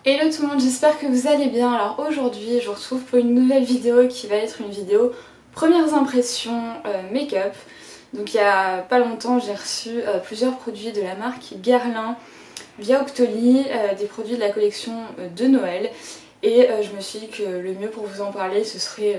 Hello tout le monde, j'espère que vous allez bien. Alors aujourd'hui je vous retrouve pour une nouvelle vidéo qui va être une vidéo premières impressions make-up. Donc il y a pas longtemps j'ai reçu plusieurs produits de la marque Guerlain via Octoly, des produits de la collection de Noël. Et je me suis dit que le mieux pour vous en parler ce serait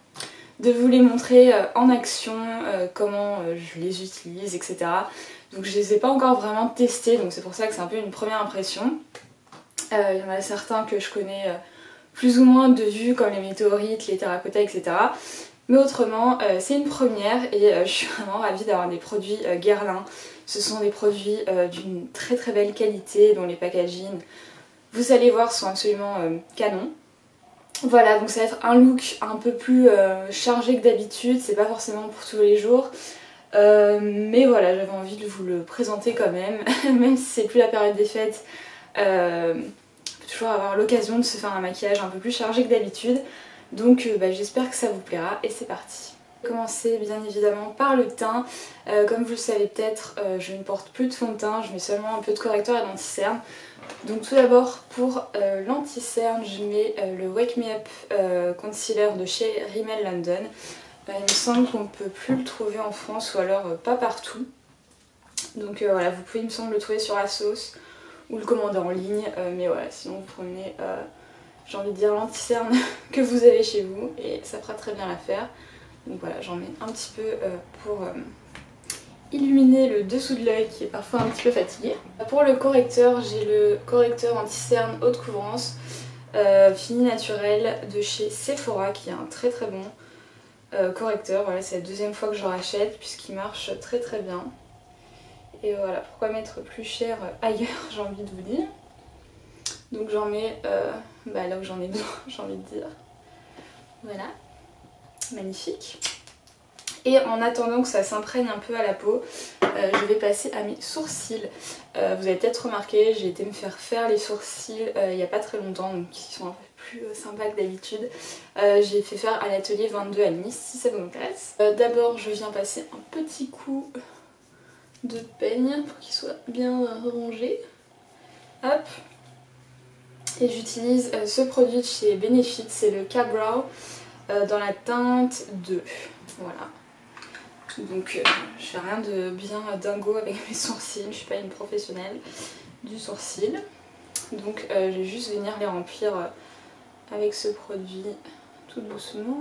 de vous les montrer en action, comment je les utilise, etc. Donc je les ai pas encore vraiment testés, donc c'est pour ça que c'est un peu une première impression. Il y en a certains que je connais plus ou moins de vue, comme les météorites, les terracotta, etc. Mais autrement, c'est une première et je suis vraiment ravie d'avoir des produits Guerlain. Ce sont des produits d'une très très belle qualité, dont les packaging, vous allez voir, sont absolument canons. Voilà, donc ça va être un look un peu plus chargé que d'habitude, c'est pas forcément pour tous les jours. Mais voilà, j'avais envie de vous le présenter quand même, même si c'est plus la période des fêtes. On peut toujours avoir l'occasion de se faire un maquillage un peu plus chargé que d'habitude. Donc j'espère que ça vous plaira et c'est parti. Je vais commencer bien évidemment par le teint. Comme vous le savez peut-être, je ne porte plus de fond de teint, je mets seulement un peu de correcteur et d'anti-cerne. Donc tout d'abord pour l'anti-cerne, je mets le Wake Me Up Concealer de chez Rimmel London. Il me semble qu'on ne peut plus le trouver en France ou alors pas partout. Donc voilà, vous pouvez il me semble le trouver sur ASOS ou le commander en ligne, mais voilà, sinon vous prenez, j'ai envie de dire, l'anti-cerne que vous avez chez vous et ça fera très bien l'affaire. Donc voilà, j'en mets un petit peu pour illuminer le dessous de l'œil qui est parfois un petit peu fatigué. Pour le correcteur, j'ai le correcteur anti-cerne haute couvrance fini naturel de chez Sephora qui est un très très bon correcteur. Voilà, c'est la deuxième fois que j'en rachète puisqu'il marche très très bien. Et voilà, pourquoi mettre plus cher ailleurs, j'ai envie de vous dire. Donc j'en mets là où j'en ai besoin, j'ai envie de dire. Voilà, magnifique. Et en attendant que ça s'imprègne un peu à la peau, je vais passer à mes sourcils. Vous avez peut-être remarqué, j'ai été me faire les sourcils il n'y a pas très longtemps, donc ils sont un peu plus sympas que d'habitude. J'ai fait faire à l'atelier 22 à Nice, si ça vous intéresse. D'abord, je viens passer un petit coup de peigne pour qu'il soit bien rongé. Hop. Et j'utilise ce produit de chez Benefit, c'est le K-Brow dans la teinte 2. Voilà. Donc je fais rien de bien dingo avec mes sourcils, je suis pas une professionnelle du sourcil. Donc je vais juste venir les remplir avec ce produit tout doucement.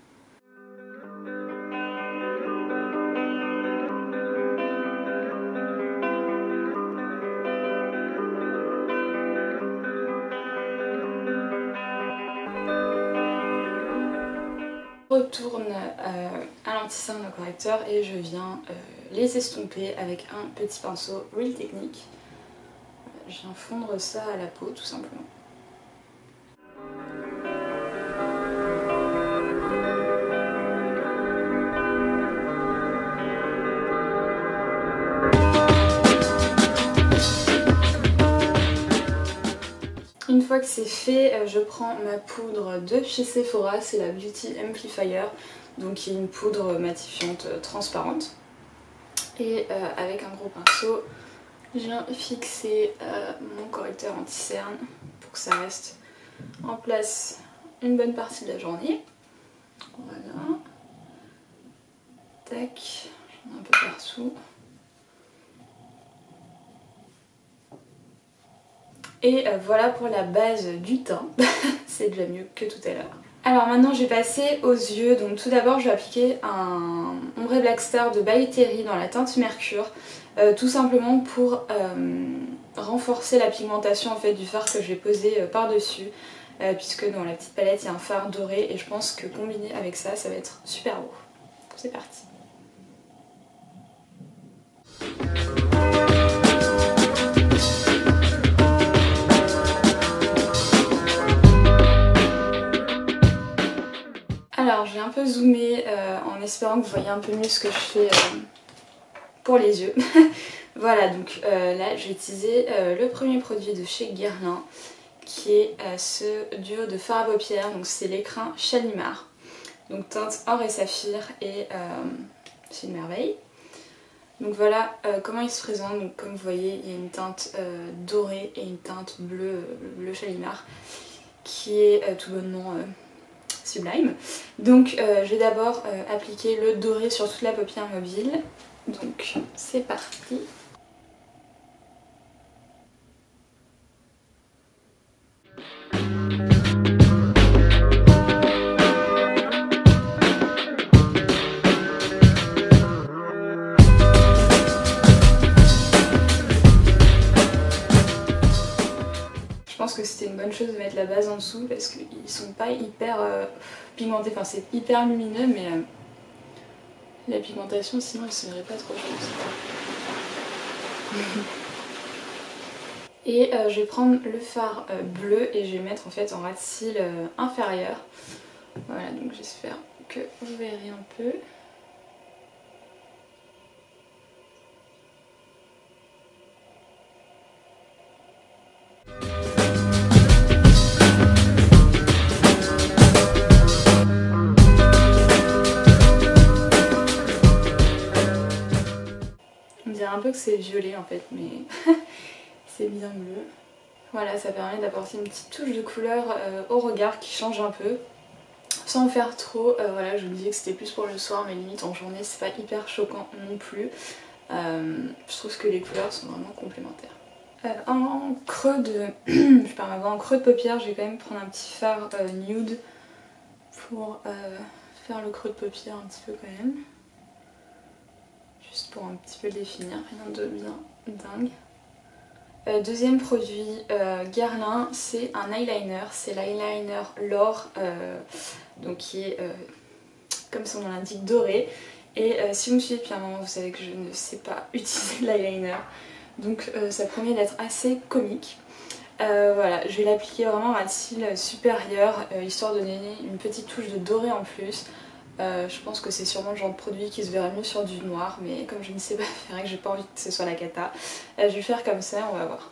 Je retourne à l'anti-cerne correcteur et je viens les estomper avec un petit pinceau Real Technique. Je viens fondre ça à la peau tout simplement. Une fois que c'est fait, je prends ma poudre de chez Sephora, c'est la Beauty Amplifier, donc qui est une poudre matifiante transparente. Et avec un gros pinceau, je viens fixer mon correcteur anti-cerne pour que ça reste en place une bonne partie de la journée. Voilà. Tac, j'en ai un peu partout. Et voilà pour la base du teint, c'est déjà mieux que tout à l'heure. Alors maintenant je vais passer aux yeux, donc tout d'abord je vais appliquer un ombre Black Star de By Terry dans la teinte Mercure, tout simplement pour renforcer la pigmentation en fait du fard que je vais poser par-dessus, puisque dans la petite palette il y a un fard doré et je pense que combiné avec ça, ça va être super beau. C'est parti. Alors j'ai un peu zoomé en espérant que vous voyez un peu mieux ce que je fais pour les yeux. Voilà, donc là j'ai utilisé le premier produit de chez Guerlain qui est ce duo de fard à paupières, donc c'est l'écrin Shalimar. Donc teinte or et saphir et c'est une merveille. Donc voilà comment il se présente. Donc comme vous voyez, il y a une teinte dorée et une teinte bleu Shalimar qui est tout bonnement sublime. Donc je vais d'abord appliquer le doré sur toute la paupière mobile. Donc c'est parti. Je pense que c'était une bonne chose de mettre la base en dessous parce qu'ils sont pas hyper pigmentés, enfin c'est hyper lumineux mais la pigmentation sinon elle se verrait pas trop je pense. Et je vais prendre le fard bleu et je vais le mettre en fait en ras de cils inférieur. Voilà, donc j'espère que vous verrez un peu. On dirait un peu que c'est violet en fait, mais c'est bien bleu. Voilà, ça permet d'apporter une petite touche de couleur au regard qui change un peu. Sans en faire trop, voilà, je vous disais que c'était plus pour le soir, mais limite en journée c'est pas hyper choquant non plus. Je trouve que les couleurs sont vraiment complémentaires. En creux de... en creux de paupière, je vais quand même prendre un petit fard nude pour faire le creux de paupière un petit peu quand même. Juste pour un petit peu le définir, rien de bien dingue. Deuxième produit Guerlain, c'est un eyeliner, c'est l'eyeliner L'Or, donc qui est, comme son nom l'indique, doré. Et si vous me suivez depuis un moment, vous savez que je ne sais pas utiliser l'eyeliner, donc ça promet d'être assez comique. Voilà, je vais l'appliquer vraiment à cils supérieur, histoire de donner une petite touche de doré en plus. Je pense que c'est sûrement le genre de produit qui se verrait mieux sur du noir, mais comme je ne sais pas faire et que j'ai pas envie que ce soit la cata, je vais faire comme ça, on va voir.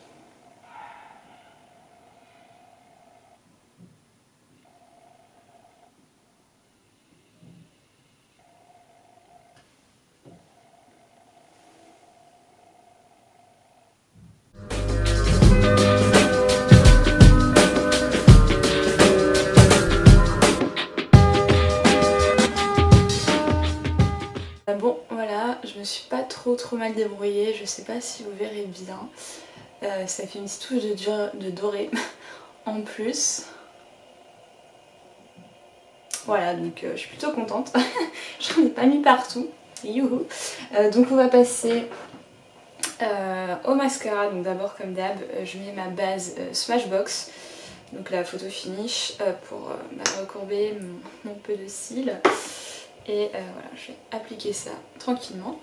Bon voilà, je me suis pas trop mal débrouillée, je sais pas si vous verrez bien. Ça fait une petite touche de doré en plus. Voilà, donc je suis plutôt contente. J'en ai pas mis partout. Youhou. Donc on va passer au mascara. Donc d'abord comme d'hab, je mets ma base Smashbox. Donc la photo finish pour recourber mon peu de cils. Et voilà, je vais appliquer ça tranquillement.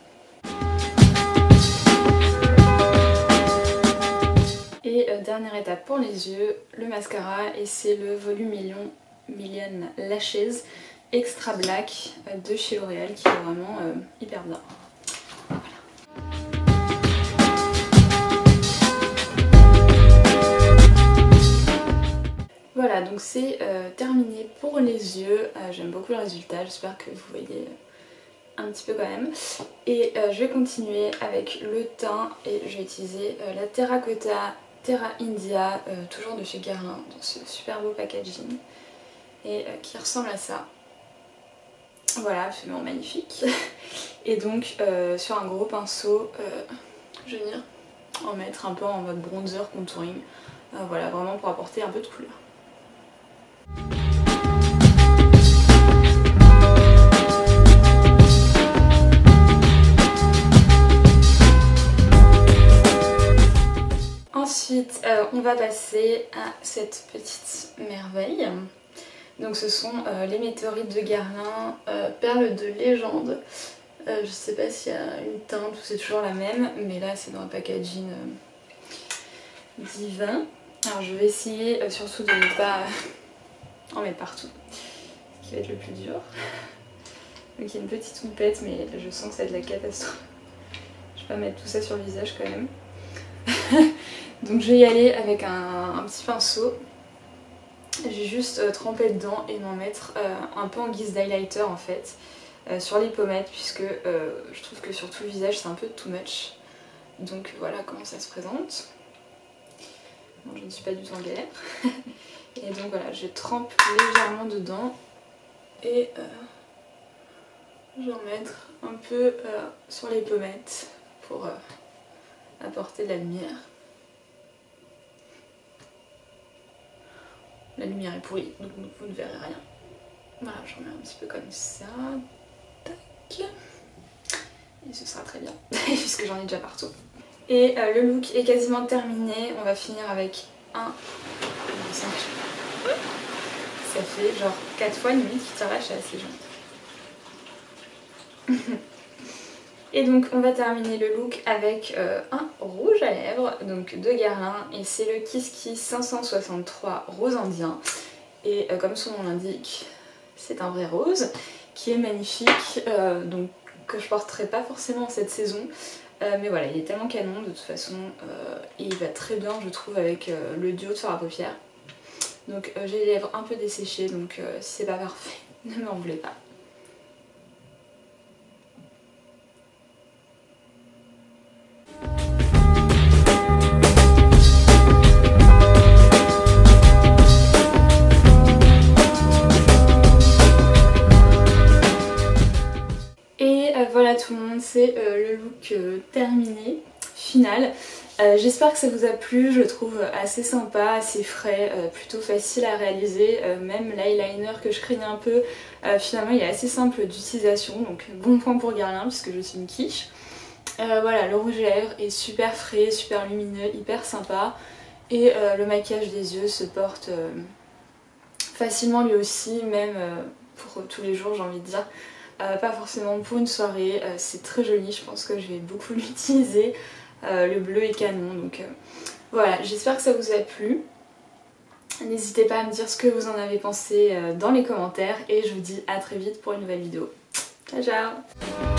Et dernière étape pour les yeux, le mascara, et c'est le Volume Million Lashes Extra Black de chez L'Oréal qui est vraiment hyper bien. Voilà, donc c'est terminé pour les yeux. J'aime beaucoup le résultat, j'espère que vous voyez un petit peu quand même. Et je vais continuer avec le teint et je vais utiliser la Terracotta Terra India, toujours de chez Guerlain, dans ce super beau packaging et qui ressemble à ça. Voilà, absolument magnifique. Et donc sur un gros pinceau, je vais venir en mettre un peu en mode bronzer contouring. Voilà, vraiment pour apporter un peu de couleur. Ensuite, on va passer à cette petite merveille. Donc ce sont les météorites de Guerlain, perles de légende. Je sais pas s'il y a une teinte ou c'est toujours la même, mais là c'est dans un packaging divin. Alors je vais essayer surtout de ne pas en mettre partout, ce qui va être le plus dur. Donc il y a une petite houppette, mais je sens que ça va être la catastrophe. Je vais pas mettre tout ça sur le visage quand même. Donc je vais y aller avec un petit pinceau. Je vais juste tremper dedans et m'en mettre un peu en guise d'highlighter en fait. sur les pommettes puisque je trouve que sur tout le visage c'est un peu too much. Donc voilà comment ça se présente. Bon, je ne suis pas du tout en galère. Et donc voilà, je trempe légèrement dedans et je vais en mettre un peu sur les pommettes pour apporter de la lumière. La lumière est pourrie, donc vous ne verrez rien. Voilà, j'en mets un petit peu comme ça. Tac. Et ce sera très bien, puisque j'en ai déjà partout. Et le look est quasiment terminé. On va finir avec un... Ça fait genre 4 fois limite qui tire là, je suis assez gentille. Et donc on va terminer le look avec un rouge à lèvres, donc de Guerlain, et c'est le Kiss Kiss 563 rose indien. Et comme son nom l'indique, c'est un vrai rose qui est magnifique, donc que je porterai pas forcément cette saison. Mais voilà, il est tellement canon de toute façon, et il va très bien je trouve avec le duo de fard à paupières. Donc j'ai les lèvres un peu desséchées, donc si c'est pas parfait, ne m'en voulez pas. Voilà tout le monde, c'est le look terminé, final. J'espère que ça vous a plu, je le trouve assez sympa, assez frais, plutôt facile à réaliser. Même l'eyeliner que je craignais un peu, finalement il est assez simple d'utilisation, donc bon point pour Guerlain puisque je suis une quiche. Voilà, le rouge à lèvres est super frais, super lumineux, hyper sympa. Et le maquillage des yeux se porte facilement lui aussi, même pour tous les jours j'ai envie de dire. Pas forcément pour une soirée, c'est très joli, je pense que je vais beaucoup l'utiliser. Le bleu est canon, donc voilà, j'espère que ça vous a plu. N'hésitez pas à me dire ce que vous en avez pensé dans les commentaires et je vous dis à très vite pour une nouvelle vidéo. Ciao ciao!